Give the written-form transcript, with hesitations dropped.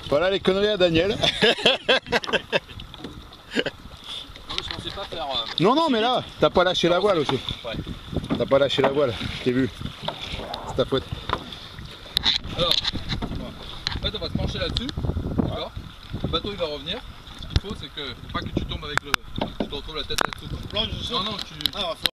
Voilà les conneries à Daniel. Je pensais pas faire... Non, non, mais là, t'as pas lâché la voile aussi. Ouais. T'as pas lâché la voile, je t'ai vu. C'est ta faute. Alors, en fait, on va se pencher là-dessus. D'accord. Le bateau il va revenir. Ce qu'il faut, c'est que faut pas que tu tombes avec le. Tu te retrouves la tête là-dessous. Non, non, tu. Ah,